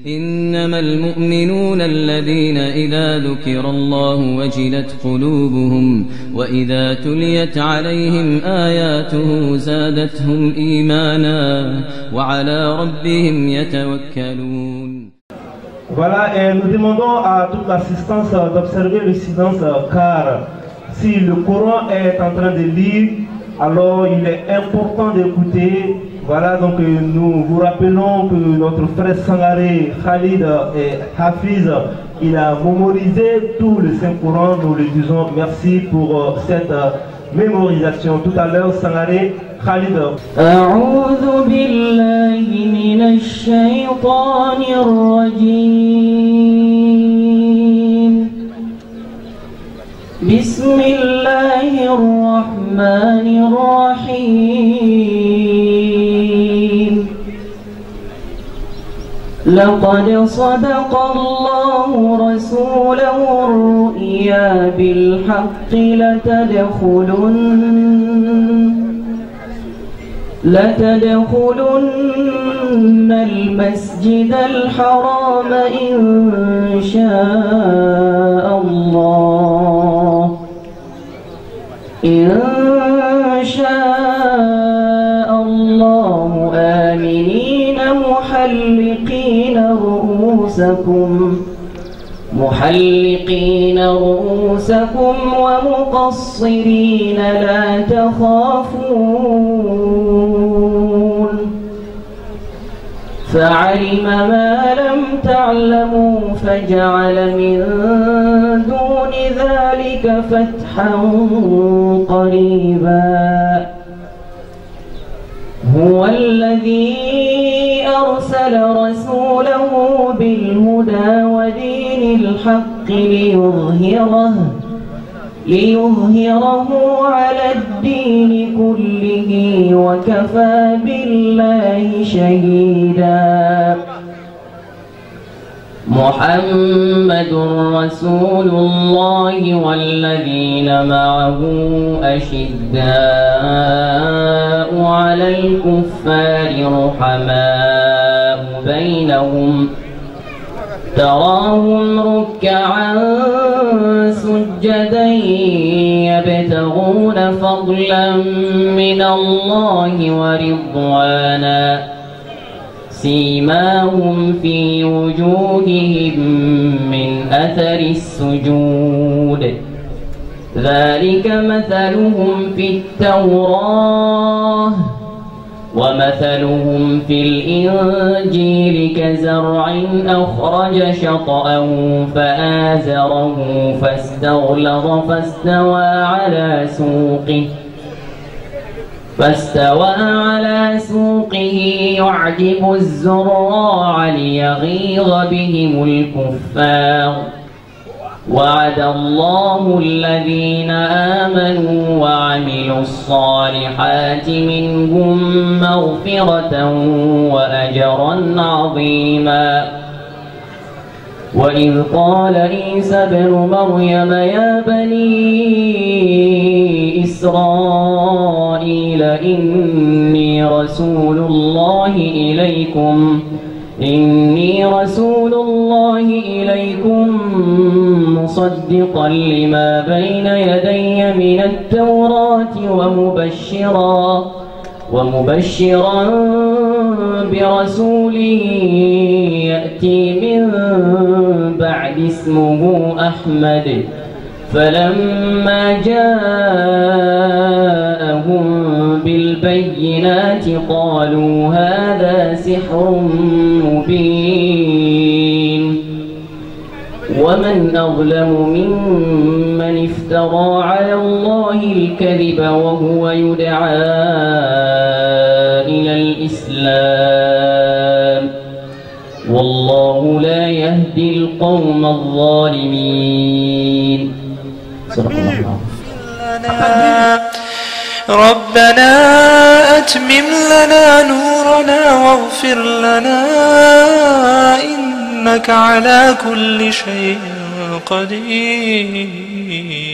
إنما المؤمنون الذين إذا ذكر الله وجلت قلوبهم وإذا تليت عليهم آياته زادتهم إيمانا وعلى ربهم يتوكلون. Voilà, et nous demandons à toute l'assistance d'observer le silence, car si le Coran est en train de lire, alors il est important d'écouter. Voilà, donc nous vous rappelons que notre frère Sangaré, Khalid et Hafiz, il a mémorisé tout le Saint-Coran. Nous lui disons merci pour cette mémorisation. Tout à l'heure, Sangaré, Khalid. A'udhu billahi minash shaytanir rajim. Bismillahir rahmanir rahim. لقد صدق الله رسوله الرؤيا بالحق لتدخلن المسجد الحرام إن شاء الله آمنين محلقين رؤوسكم ومقصرين لا تخافون فعلم ما لم تعلموا فجعل من دون ذلك فتحا قريبا. هو الذي أرسل رسوله بالهدى ودين الحق ليظهره على الدين كله وكفى بالله شهيدا. محمد رسول الله والذين معه أشداء على الكفار رحماء بينهم تراهم ركعا سجدا يبتغون فضلا من الله ورضوانا سيماهم في وجوههم من أثر السجود ذلك مثلهم في التوراة ومثلهم في الإنجيل كزرع أخرج شطأه فآزره فاستغلظ فاستوى على سوقه يعجب الزراع ليغيظ بهم الكفار. وعد الله الذين آمنوا وعملوا الصالحات منهم مغفرة وأجرا عظيما. وإذ قال عيسى ابن مريم يا بني إسرائيل إني رسول الله إليكم مصدقا لما بين يدي من التوراة ومبشرا برسول يأتي من بعد اسمه أحمد. فلما جاءهم بالبينات قالوا هذا سحر مبين. ومن أظلم ممن افترى على الله الكذب وهو يدعى إلى الإسلام والله لا يهدي القوم الظالمين. ربنا أتمم لنا نورنا واغفر لنا إنك على كل شيء قدير.